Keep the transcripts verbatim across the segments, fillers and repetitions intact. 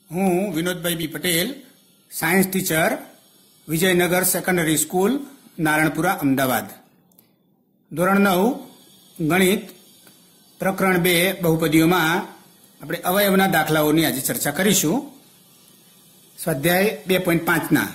હું Vinodbhai B Patel, science teacher, Vijaynagar secondary school, Naranpura, Ahmedabad. ધોરણ નવ ગણિત પ્રકરણ બે બહુપદીઓમાં આપણે અવયવના દાખલાઓની આજે ચર્ચા કરીશું. સ્વાધ્યાય બે પોઈન્ટ પાંચના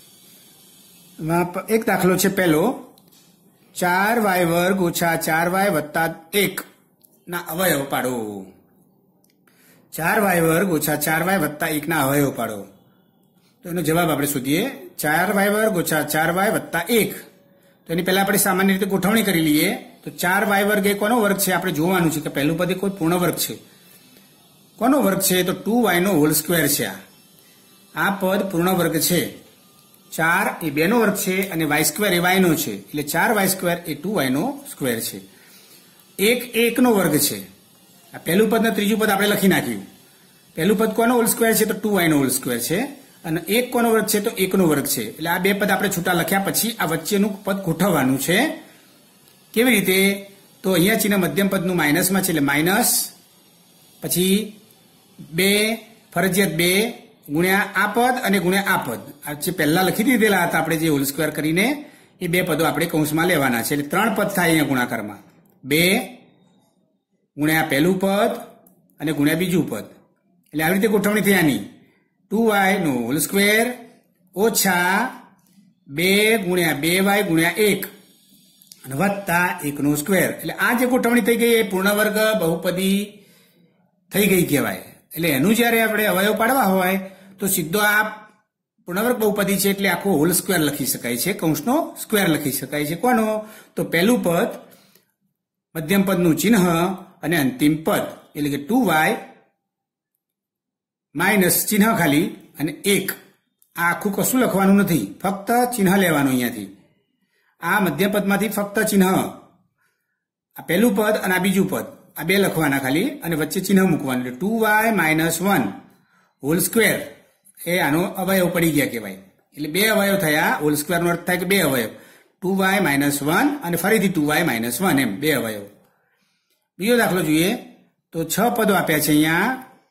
એક દાખલો છે પહેલો, ચાર વાય વર્ગ ઓછા ચાર વાય વત્તા એક ના અવયવ પાડો. ચાર વાય વર્ગ ઓછા ચાર વાય વત્તા એક ના અવયવ પાડો. તો એનો જવાબ આપણે શોધીએ. ચાર વાય વર્ગ ઓછા ચાર વાય વત્તા એક. તો એની પહેલા આપણે સામાન્ય રીતે ગોઠવણી કરી લઈએ. તો ચાર વાય વર્ગ એ કોનો વર્ગ છે આપણે જોવાનું છે કે પહેલું પદ એ કોઈ પૂર્ણ વર્ગ છે. કોનો વર્ગ છે? તો ટુ વાય નો હોલ સ્ક્વેર છે. આ પદ પૂર્ણ વર્ગ છે. ચાર એ બે નો વર્ગ છે અને વાય સ્ક્વેર એ વાય નો છે, એટલે ચાર વાય સ્ક્વેર એ ટુ વાય નો સ્ક્વેર છે. એક એક નો વર્ગ છે. આ પહેલું પદ ને ત્રીજું પદ આપણે લખી નાખ્યું. પહેલું પદ કોનો હોલ સ્ક્વેર છે? તો ટુ વાય નો હોલ સ્ક્વેર છે. અને એક કોનો વર્ગ છે? તો એક નો વર્ગ છે. એટલે આ બે પદ આપણે છૂટા લખ્યા પછી આ વચ્ચેનું પદ ગોઠવવાનું છે. કેવી રીતે? તો અહીંયા ચિહ્ન મધ્યમ પદનું માઇનસમાં છે, એટલે માઇનસ પછી બે ફરજિયાત બે ગુણ્યા આ પદ અને ગુણ્યા આ પદ. આ જે પહેલા લખી દીધેલા હતા આપણે જે હોલ સ્ક્વેર કરીને, એ બે પદો આપણે કૌંસમાં લેવાના છે. એટલે ત્રણ પદ થાય અહીંયા ગુણાકારમાં. બે ગુણ્યા પહેલું પદ અને ગુણ્યા બીજું પદ. એટલે આવી રીતે ગોઠવણી થઈ આની. ટુ વાય નો હોલ સ્ક્વેર ઓછા બે ગુણ્યા બે વાય ગુણ્યા એક અને વત્તા એક નો સ્ક્વેર. એટલે આ જે ગોઠવણી થઈ ગઈ એ પૂર્ણ વર્ગ બહુપદી થઈ ગઈ કહેવાય. એટલે એનું જયારે આપણે અવયવ પાડવા હોય તો સીધો આ પૂર્ણવર્ગ બહુપદી છે એટલે આખો હોલ સ્ક્વેર લખી શકાય છે, કૌંસનો સ્ક્વેર લખી શકાય છે. કોનો? તો પહેલું પદ, મધ્યમ પદનું ચિહ્ન અને અંતિમ પદ, એટલે કે ટુ વાય માઇનસ ચિહ્ન ખાલી અને એક. આ આખું કશું લખવાનું નથી, ફક્ત ચિહ્ન લેવાનું અહીંયાથી. આ મધ્યમ પદમાંથી ફક્ત ચિહ્ન, આ પહેલું પદ અને આ બીજું પદ, આ બે લખવાના ખાલી અને વચ્ચે ચિહ્ન મૂકવાનું. એટલે two Y minus one whole square એ આનો અવયવ પડી ગયા કહેવાય. એટલે બે અવયવ થયા. હોલ સ્ક્વેરનો અર્થ થાય કે બે અવયવ. ટુ વાય માઇનસ વન અને ફરીથી ટુ વાય માઇનસ વન, એમ બે અવયવ. બીજો દાખલો જોઈએ. તો છ પદો આપ્યા છે અહીંયા.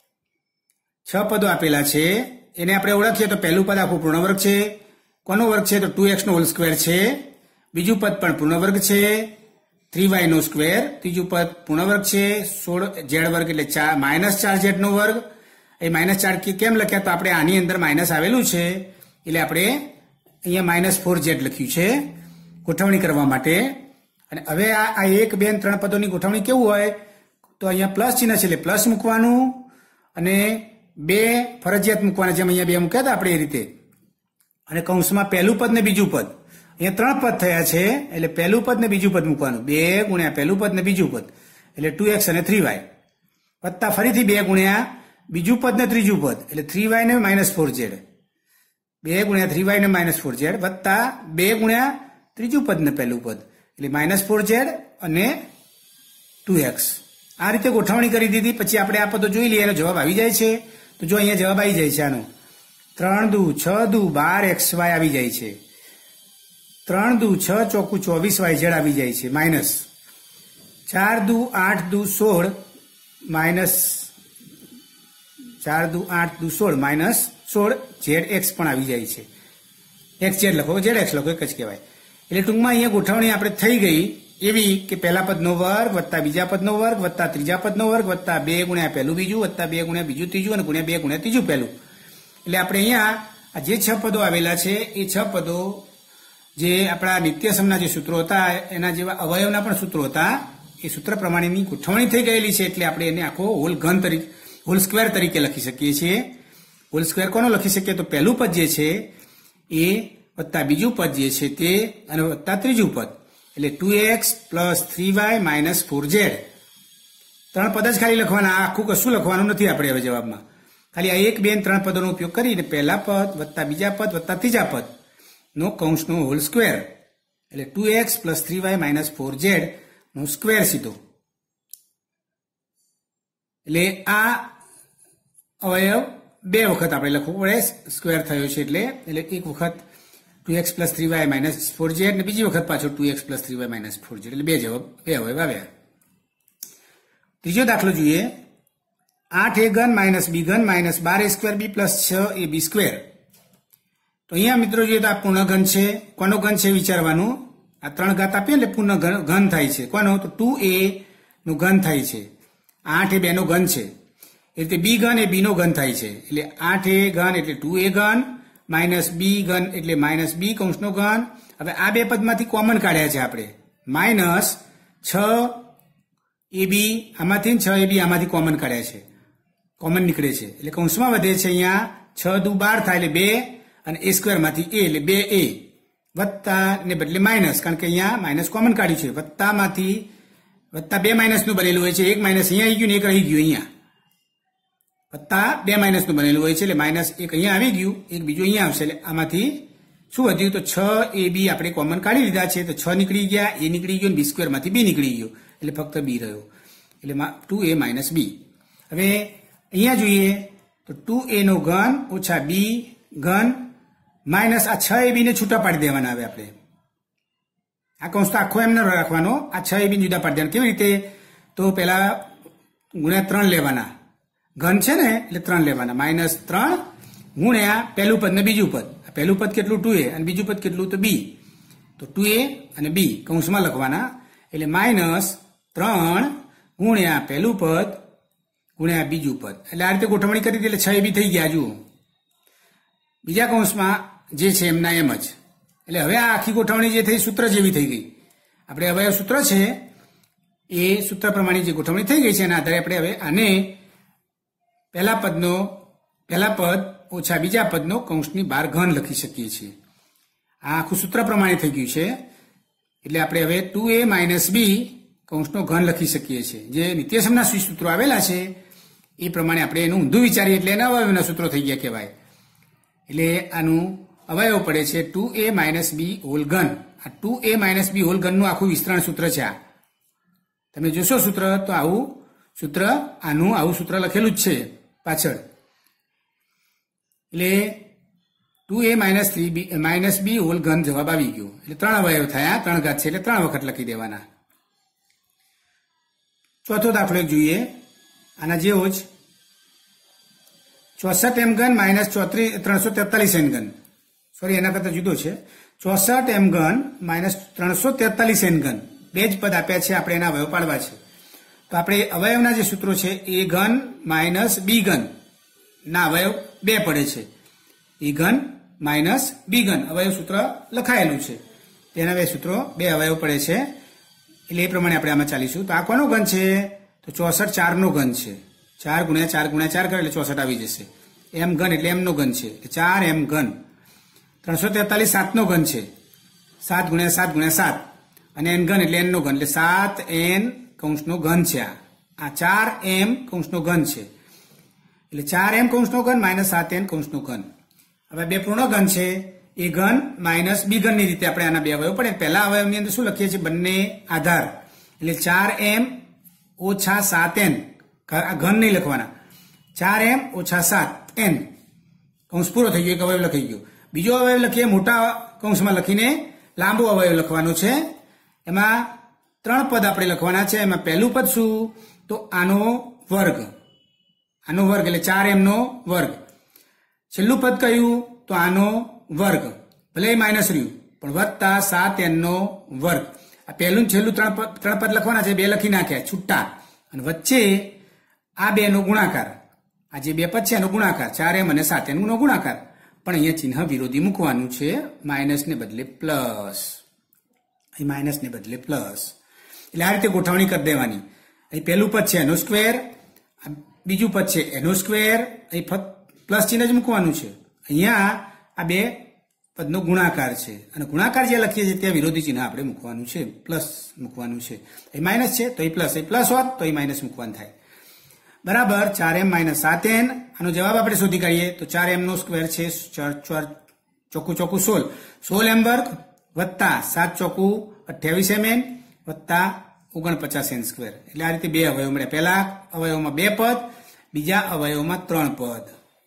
છ પદો આપેલા છે, એને આપણે ઓળખીએ તો પહેલું પદ આખું પૂર્ણ વર્ગ છે. કોનો વર્ગ છે? તો ટુ એક્સ નો હોલ સ્ક્વેર છે. બીજું પદ પણ પૂર્ણ વર્ગ છે, થ્રી વાય નો સ્ક્વેર. ત્રીજું પદ પૂર્ણ વર્ગ છે, સોળ ઝેડ વર્ગ એટલે ચાર માઇનસ ચાર ઝેડ નો વર્ગ. એ માઇનસ ચાર કેમ લખ્યા? તો આપણે આની અંદર માઇનસ આવેલું છે એટલે આપણે અહીંયા માઇનસ ફોર ઝેડ લખ્યું છે ગોઠવણી કરવા માટે. અને હવે આ એક બે ત્રણ પદોની ગોઠવણી કેવું હોય? તો અહીંયા પ્લસ ચિહ્ન છે એટલે પ્લસ મૂકવાનું અને બે ફરજિયાત મૂકવાના, જેમ અહીંયા બે મૂક્યા હતા આપણે એ રીતે. અને કૌંસમાં પહેલું પદ ને બીજું પદ, અહીંયા ત્રણ પદ થયા છે એટલે પહેલું પદ ને બીજું પદ મૂકવાનું. બે ગુણ્યા પહેલું પદ ને બીજું પદ એટલે ટુ એક્સ અને થ્રી વાય વત્તા ફરીથી બે ગુણ્યા બીજું પદ ને ત્રીજું પદ એટલે થ્રી વાય ને માઇનસ ફોર ઝેડ. બે ગુણ્યા થ્રી વાય ને માઇનસ ફોર ઝેડ વત્તા બે ગુણ્યા ત્રીજું પદ ને પહેલું પદ એટલે માઇનસ ફોર ઝેડ અને ટુ એક્સ. આ રીતે ગોઠવણી કરી દીધી. પછી આપણે આ પદો જોઈ લઈએ, એનો જવાબ આવી જાય છે. તો જો અહીંયા જવાબ આવી જાય છે આનો. ત્રણ દુ છ દુ બાર એક્સ વાય આવી જાય છે. ત્રણ દુ છ ચોકુ ચોવીસ વાય ઝેડ આવી જાય છે માઇનસ. ચાર દુ આઠ દુ સોળ માઇનસ ચાર દુ આઠ દુ સોળ માઇનસ સોળ ઝેડ એક્સ પણ આવી જાય છે. એક્સ ઝેડ લખો, ઝેડ એક્સ લખો, એક જ કહેવાય. એટલે ટૂંકમાં અહીંયા ગોઠવણી આપણે થઈ ગઈ એવી કે પહેલા પદનો વર્ગ વત્તા બીજા પદનો વર્ગ વત્તા ત્રીજા પદનો વર્ગ વત્તા બે ગુણ્યા પહેલું બીજું વત્તા બે ગુણ્યા બીજું ત્રીજું અને ગુણ્યા બે ગુણ્યા ત્રીજું પહેલું. એટલે આપણે અહીંયા આ જે છ પદો આવેલા છે એ છ પદો જે આપણા નિત્યસમના જે સૂત્રો હતા એના જેવા અવયવના પણ સૂત્રો હતા, એ સૂત્ર પ્રમાણેની ગોઠવણી થઈ ગયેલી છે. એટલે આપણે એને આખો હોલ ઘન તરીકે હોલ સ્ક્વેર તરીકે લખી શકીએ છીએ. હોલ સ્ક્વેર કોનો લખી શકીએ? તો પહેલું પદ જે છે એ વત્તા બીજું પદ જે છે તે અને વત્તા ત્રીજું પદ એટલે two x plus three y minus four z. ત્રણ પદ જ ખાલી લખવાના, આખું કશું લખવાનું નથી આપણે હવે જવાબમાં. ખાલી આ એક બે ત્રણ પદોનો ઉપયોગ કરીને પહેલા પદ વત્તા બીજા પદ વત્તા ત્રીજા પદ નો કૌંસનો હોલ સ્ક્વેર એટલે two x plus three y minus four z નો સ્ક્વેર સીધો. એટલે આ અવયવ બે વખત આપણે લખવું પડે, સ્ક્વેર થયો છે એટલે એટલે એક વખત two x plus three y minus four z ને બીજી વખત પાછો two x plus three y minus four z એટલે બે જવાબ બે અવયવ આવ્યા. ત્રીજો દાખલો જોઈએ. આઠ એ ઘન માઇનસ બી ઘન માઇનસ બાર એ સ્ક્વેર બી પ્લસ છ એ બી સ્ક્વેર. તો અહીંયા મિત્રો જોઈએ તો આ પૂર્ણ ઘન છે. કોનો ઘન છે વિચારવાનું? આ ત્રણ ઘાત આપીએ એટલે પૂર્ણ ઘન થાય છે. કોનો? તો ટુ એ નું ઘન થાય છે. આઠ એ બે નો ઘન છે. એ રીતે બી ઘન એ બી નો ઘન થાય છે. એટલે આઠ એ ઘન એટલે ટુ એ ઘન માઇનસ બી ઘન એટલે માઇનસ બી કૌંસનો ઘન. હવે આ બે પદમાંથી કોમન કાઢ્યા છે આપણે. માઇનસ છ એ બી આમાંથી છ એ બી આમાંથી કોમન કાઢ્યા છે. કોમન નીકળે છે એટલે કૌંસમાં વધે છે અહીંયા છ દુ બાર થાય એટલે બે અને એ સ્ક્વેર માંથી એ એટલે બે એ વત્તા ને બદલે માઇનસ, કારણ કે અહીંયા માઇનસ કોમન કાઢ્યું છે. વત્તામાંથી વત્તા બે માઇનસ નું બનેલું હોય છે. એક માઇનસ અહીંયા આવી ગયું ને એક રહી ગયું અહીંયા. વત્તા બે માઇનસ નું બનેલું હોય છે એટલે માઇનસ એક અહીંયા આવી ગયું, એક બીજું અહીંયા આવશે. એટલે આમાંથી શું વધ્યું? તો છ એ બી આપણે કોમન કાઢી લીધા છે. તો છ નીકળી ગયા, એ નીકળી ગયો, બી સ્ક્વેર માંથી બી નીકળી ગયો એટલે ફક્ત બી રહ્યો. એટલે ટુ એ માઇનસ બી. હવે અહીંયા જોઈએ તો ટુ એ નો ઘન ઓછા બી ઘન માઇનસ આ છ એ બી ને છૂટા પાડી દેવાના. હવે આપણે આ કૌંસ તો આખો એમ ન રાખવાનો, આ છ એ બી જુદા પાડી દેવાના. કેવી રીતે? તો પેલા ગુણ્યા ત્રણ લેવાના. ઘન છે ને એટલે ત્રણ લેવાના. માઇનસ ત્રણ ગુણ્યા પહેલું પદ ને બીજું પદ. પહેલું પદ કેટલું? ટુ એ અને બીજું પદ કેટલું? તો બી. તો ટુ એ અને બી કૌંસમાં લખવાના. એટલે માઇનસ ત્રણ ગુણ્યા પહેલું પદ ગુણ્યા બીજું પદ. એટલે આ રીતે ગોઠવણી કરી એટલે છ એ બી થઈ ગયા. જુઓ બીજા કૌંસમાં જે છે એમના એમ જ. એટલે હવે આ આખી ગોઠવણી જે થઈ સૂત્ર જેવી થઈ ગઈ. આપણે અવયવ સૂત્ર છે એ સૂત્ર પ્રમાણે જે ગોઠવણી થઈ ગઈ છે એના આધારે આપણે હવે આને પહેલા પદનો પહેલા પદ ઓછા બીજા પદનો કૌંસની બહાર ઘન લખી શકીએ છીએ. આ આખું સૂત્ર પ્રમાણે થઈ ગયું છે. એટલે આપણે હવે ટુ એ માઇનસ બી કૌંસનો ઘન લખી શકીએ છીએ. જે નિત્યસમના સૂત્રો આવેલા છે એ પ્રમાણે આપણે એનું ઊંધું વિચારીએ એટલે એના અવયવના સૂત્રો થઈ ગયા કહેવાય. એટલે આનું અવયવ પડે છે two a minus b whole ઘન. આ two a minus b whole ઘનનું આખું વિસ્તરણ સૂત્ર છે. આ તમે જોશો સૂત્ર તો આવું સૂત્ર આનું આવું સૂત્ર લખેલું જ છે પાછળ. એટલે two a minus three b minus b whole ઘન જવાબ આવી ગયો. એટલે ત્રણ અવયવ થયા, ત્રણ ઘાત છે એટલે ત્રણ વખત લખી દેવાના. ચોથો દાખલો એક જોઈએ આના જેવો જ. ચોસઠ એમ ઘન માઇનસ ચોત્રીસ ત્રણસો તેતાલીસ એન ઘન. સોરી એના કરતા જુદો છે. ચોસઠ એમ ઘન માઇનસ ત્રણસો તેતાલીસ એન ઘન. બે જ પદ આપ્યા છે, આપણે એના અવયવ પાડવા છે. તો આપણે અવયવના જે સૂત્રો છે એ ઘન માઇનસ બી ઘન ના અવયવ બે પડે છે. એ ઘન માઇનસ બી ઘન અવયવ સૂત્ર લખાયેલું છે. તેના બે સૂત્રો બે અવયવ પડે છે. એટલે એ પ્રમાણે આપણે આમાં ચાલીશું. તો આ કોનો ઘન છે? તો ચોસઠ ચાર નો ઘન છે. ચાર ગુણ્યા ચાર ગુણ્યા ચાર કરે એટલે ચોસઠ આવી જશે. એમ ઘન એટલે એમ નો ઘન છે. ચાર એમ ઘન. ત્રણસો તેતાલીસ સાત નો ઘન છે. સાત ગુણ્યા સાત ગુણ્યા સાત અને એન ઘન એટલે એન નો ઘન એટલે સાત એન કૌંસનો ઘન છે. આ ચાર એમ કૌંસનો ઘન છે. એટલે ચાર એમ કૌંસનો ઘન માઇનસ સાત એન કૌંસનો ઘન. હવે બે પૂર્ણ ઘન છે. એ ઘન માઇનસ બી ઘન ની રીતે આપણે આના બે અવયવ પડે. પહેલા અવયવની અંદર શું લખીએ છીએ? બંને આધાર. એટલે ચાર એમ ઓછા સાત એન. આ ઘન નહીં લખવાના. ચાર એમ ઓછા સાત એન કૌંસ પૂરો થઈ ગયો. એક અવયવ લખી ગયો. બીજો અવયવ લખીએ મોટા કૌંસમાં લખીને લાંબો અવયવ લખવાનો છે. એમાં ત્રણ પદ આપણે લખવાના છે. એમાં પહેલું પદ શું? તો આનો વર્ગ. આનો વર્ગ એટલે ચાર એમ નો વર્ગ. છેલ્લું પદ કયું? તો આનો વર્ગ. ભલે માઇનસ રહ્યું પણ વત્તા સાત એન નો વર્ગ. આ પહેલું છેલ્લું ત્રણ પદ ત્રણ પદ લખવાના છે. બે લખી નાખ્યા છૂટા અને વચ્ચે આ બે નો ગુણાકાર. આ જે બે પદ છે એનો ગુણાકાર ચાર એમ અને સાત એમ નો ગુણાકાર. પણ અહીંયા ચિહ્ન વિરોધી મૂકવાનું છે. માઇનસ ને બદલે પ્લસ. અહીં માઇનસ ને બદલે પ્લસ. એટલે આ રીતે ગોઠવણી કરી દેવાની. અહીં પહેલું પદ છે એનો સ્ક્વેર, બીજું પદ છે એનો સ્ક્વેર. અહીં ફક્ત પ્લસ ચિહ્ન જ મૂકવાનું છે. અહીંયા આ બે પદનો ગુણાકાર છે અને ગુણાકાર જે લખીએ છીએ ત્યાં વિરોધી ચિહ્ન આપણે મૂકવાનું છે. પ્લસ મૂકવાનું છે. અહીં માઇનસ છે તો અહીં પ્લસ, અહીં પ્લસ હોત તો અહીં માઇનસ મૂકવાનું થાય. બરાબર. ચાર એમ માઇનસ સાત એન. આનો જવાબ આપણે શોધી કાઢીએ તો ચાર એમ નો સ્ક્વેર છે ચોખ્ખું ચોખ્ખું સોળ. સોળ એમ વર્ગ વત્તા સાત ચોખ્ખું અઠ્યાવીસ એમ એન વત્તા ઓગણપચાસ એન સ્ક્વેર. એટલે આ રીતે બે અવયવ મળે. પહેલા અવયવમાં બે પદ, બીજા અવયવમાં ત્રણ પદ.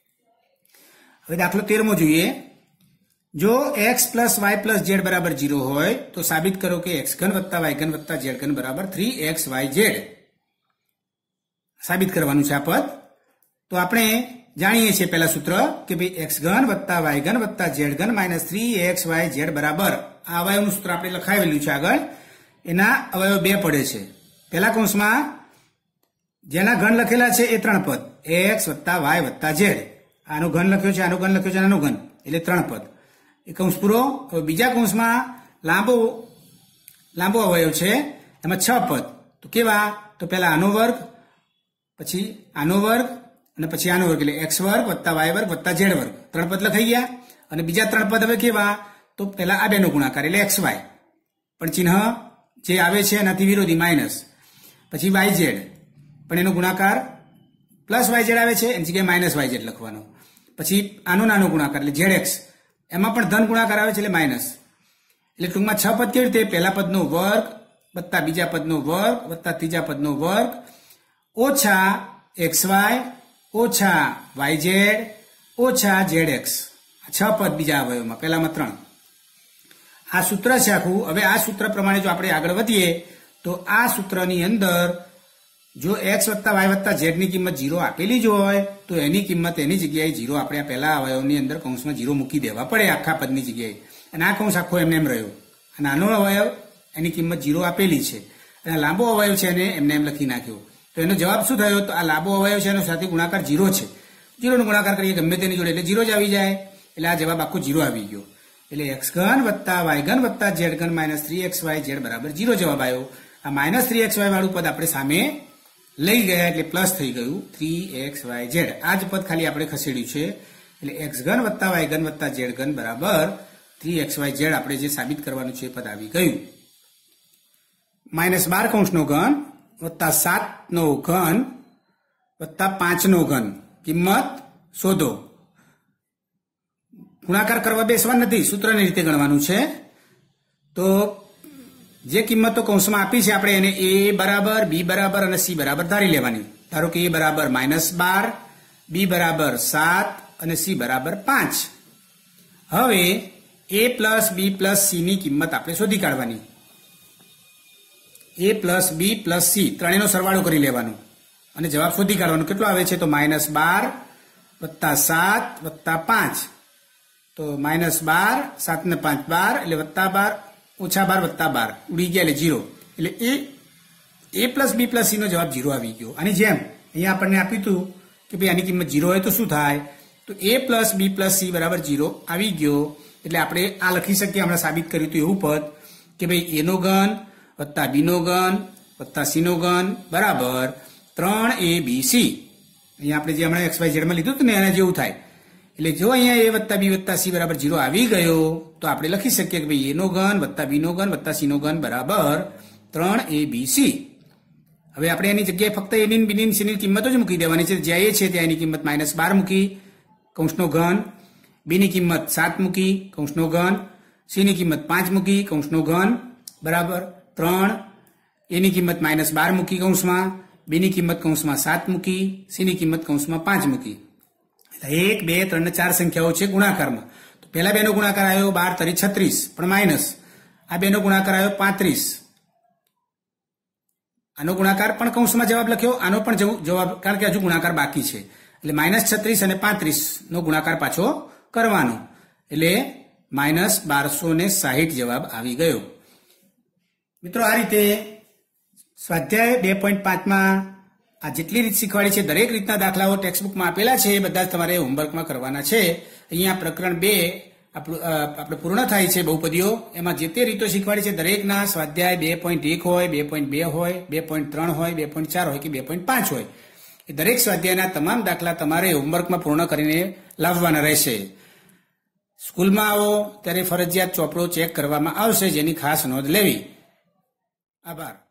હવે દાખલો તેરમો જોઈએ. જો x plus y plus z બરાબર જીરો હોય તો સાબિત કરો કે એક્સ ઘન વત્તા વાય ઘન વત્તા ઝેડ ઘન બરાબર થ્રી એક્સ વાય ઝેડ. સાબિત કરવાનું છે આ પદ. તો આપણે જાણીએ છીએ પહેલા સૂત્ર કે ભાઈ એક્સ ઘન વત્તા વાય ઘન વત્તા ઝેડ ઘન minus three x y z બરાબર આ અવયવનું સૂત્ર આપણે લખાવેલું છે આગળ. એના અવયવ બે પડે છે. પહેલા કૌંસમાં જેના ઘન લખેલા છે એ ત્રણ પદ એક્સ વત્તા વાય વત્તા ઝેડ. આનો ઘન લખ્યો છે, આનો ઘન લખ્યો છે, આનો ઘન, એટલે ત્રણ પદ. એ કૌંસ પૂરો. હવે બીજા કૌંસમાં લાંબો લાંબો અવયવ છે, એમાં છ પદ. તો કેવા? તો પહેલા આનો વર્ગ, પછી આનો વર્ગ અને પછી આનો વર્ગ, એટલે એક્સ વર્ગ વત્તા વાય વર્ગ વત્તા ઝેડ વર્ગ. ત્રણ પદ લખાઈ ગયા. અને બીજા ત્રણ પદ હવે કેવા? તો પહેલા આ બેનો ગુણાકાર એટલે એક્સ વાય, પણ ચિહ્ન જે આવે છે એનાથી વિરોધી માઇનસ. પછી વાય ઝેડ, પણ એનો ગુણાકાર પ્લસ વાય ઝેડ આવે છે, એની જગ્યાએ માઇનસ વાય ઝેડ લખવાનો. પછી આનો નાનો ગુણાકાર એટલે ઝેડ એક્સ, એમાં પણ ધન ગુણાકાર આવે છે એટલે માઇનસ. એટલે ટૂંકમાં છ પદ કેવી રીતે? પહેલા પદનો વર્ગ વત્તા બીજા પદનો વર્ગ વત્તા ત્રીજા પદનો વર્ગ ઓછા એક્સ વાય ઓછા વાય ઝેડ ઓછા ઝેડ એક્સ. છ પદ બીજા અવયવમાં, પહેલામાં ત્રણ. આ સૂત્ર છે આખું. હવે આ સૂત્ર પ્રમાણે જો આપણે આગળ વધીએ તો આ સૂત્રની અંદર જો એક્સ વત્તા વાય વત્તા ઝેડની કિંમત જીરો આપેલી જ હોય તો એની કિંમત એની જગ્યાએ જીરો આપણે આ પહેલા અવયવની અંદર કૌંસમાં જીરો મૂકી દેવા પડે આખા પદની જગ્યાએ. અને આ કૌંસ આખો એમને એમ રહ્યો. અને નાનો અવયવ એની કિંમત જીરો આપેલી છે અને લાંબો અવયવ છે એને એમને એમ લખી નાખ્યો. તો એનો જવાબ શું થયો? તો આ લાંબો અવયવ છે એનો સાથે ગુણાકાર જીરો છે. જીરોનો ગુણાકાર કરીએ ગમે તેની જોડે એટલે જીરો જ આવી જાય. એટલે આ જવાબ આખો જીરો આવી ગયો. એટલે એક્સ ઘન વત્તા વાય ઘન વત્તા ઝેડ ઘન minus three x y z બરાબર જીરો જવાબ આવ્યો. આ માઇનસ થ્રી એક્સ વાય વાળું પદ આપણે સામે લઈ ગયા એટલે પ્લસ થઈ ગયું થ્રી એક્સ વાય ઝેડ. આ જ પદ ખાલી આપણે ખસેડ્યું છે. એટલે એક્સ ઘન વત્તા વાય ઘન વત્તા ઝેડ ઘન બરાબર થ્રી એક્સ વાય ઝેડ આપણે જે સાબિત કરવાનું છે એ પદ આવી ગયું. માઇનસ બાર કૌંસનો ઘન વત્તા સાત નો ઘન વત્તા પાંચ નો ઘન કિંમત શોધો. ગુણાકાર કરવા બેસવા નથી, સૂત્રની રીતે ગણવાનું છે. તો જે કિંમતો કૌંસમાં આપી છે આપણે એને એ બરાબર, બી બરાબર અને સી બરાબર ધારી લેવાની. ધારો કે એ બરાબર માઇનસ બાર, બી બરાબર સાત અને સી બરાબર પાંચ. હવે a plus b plus c ની કિંમત આપણે શોધી કાઢવાની. A plus b plus c ત્રણેયનો સરવાળો કરી લેવાનો અને જવાબ શોધી કાઢવાનો. કેટલો આવે છે? તો માઇનસ બાર વત્તા સાત વત્તા પાંચ. તો માઇનસ બાર, સાત ને પાંચ બાર એટલે વત્તા બાર ઓછા બાર વત્તા બાર ઉડી ગયા એટલે જીરો. એટલે a a plus b plus c નો જવાબ જીરો આવી ગયો. આની જેમ અહીંયા આપણને આપ્યું હતું કે ભાઈ આની કિંમત જીરો હોય તો શું થાય? તો a plus b plus c બરાબર જીરો આવી ગયો. એટલે આપણે આ લખી શકીએ, હમણાં સાબિત કર્યું હતું એવું પદ કે ભાઈ એનો ઘન વત્તા બી નો ઘન વત્તા સી નો ઘન બરાબર ત્રણ એ બી સી. અહીંયા આપણે જે હમણાં એક્સ વાય ઝેડમાં લીધું હતું ને એના જેવું થાય. એટલે જો અહીંયા એ વત્તા બી વત્તા સી બરાબર જીરો આવી ગયો તો આપણે લખી શકીએ કે ભાઈ એનો ઘન વત્તા બી નો ઘન વત્તા સી નો ઘન બરાબર ત્રણ એ બી સી. હવે આપણે એની જગ્યાએ ફક્ત એની બીની સીની કિંમતો જ મૂકી દેવાની છે. જ્યાં એ છે ત્યાં એની કિંમત માઇનસ બાર મૂકી કૌંસનો ઘન, બીની કિંમત સાત મૂકી કૌંસનો ઘન, સીની કિંમત પાંચ મૂકી કૌંસનો ઘન બરાબર ત્રણ, એની કિંમત માઇનસ બાર મૂકી કૌંસમાં, બીની કિંમત કૌંસમાં સાત મૂકી, સીની કિંમત કૌંસમાં પાંચ મૂકી. એક બે ત્રણ ને ચાર સંખ્યાઓ છે ગુણાકારમાં. તો પહેલા બેનો ગુણાકાર આવ્યો બાર તરી છત્રીસ પણ માઇનસ. આ બેનો ગુણાકાર આવ્યો પાંત્રીસ. આનો ગુણાકાર પણ કૌંસમાં જવાબ લખ્યો, આનો પણ જવાબ, કારણ કે હજુ ગુણાકાર બાકી છે. એટલે માઇનસ છત્રીસ અને પાંત્રીસ નો ગુણાકાર પાછો કરવાનો. એટલે માઇનસ બારસો ને સાહીઠ જવાબ આવી ગયો. મિત્રો આ રીતે સ્વાધ્યાય બે પોઈન્ટ પાંચમાં આ જેટલી રીત શીખવાડી છે દરેક રીતના દાખલાઓ ટેક્સ્ટબુકમાં આપેલા છે એ બધા તમારે હોમવર્કમાં કરવાના છે. અહીંયા પ્રકરણ બે આપણું આપણે પૂર્ણ થાય છે બહુપદીઓ. એમાં જે તે રીતો શીખવાડી છે દરેકના સ્વાધ્યાય બે પોઈન્ટ એક હોય, બે પોઈન્ટ બે હોય, બે પોઈન્ટ ત્રણ હોય, બે પોઈન્ટ ચાર હોય કે બે પોઈન્ટ પાંચ હોય, એ દરેક સ્વાધ્યાયના તમામ દાખલા તમારે હોમવર્કમાં પૂર્ણ કરીને લાવવાના રહેશે. સ્કૂલમાં આવો ત્યારે ફરજિયાત ચોપડો ચેક કરવામાં આવશે, જેની ખાસ નોંધ લેવી. આભાર.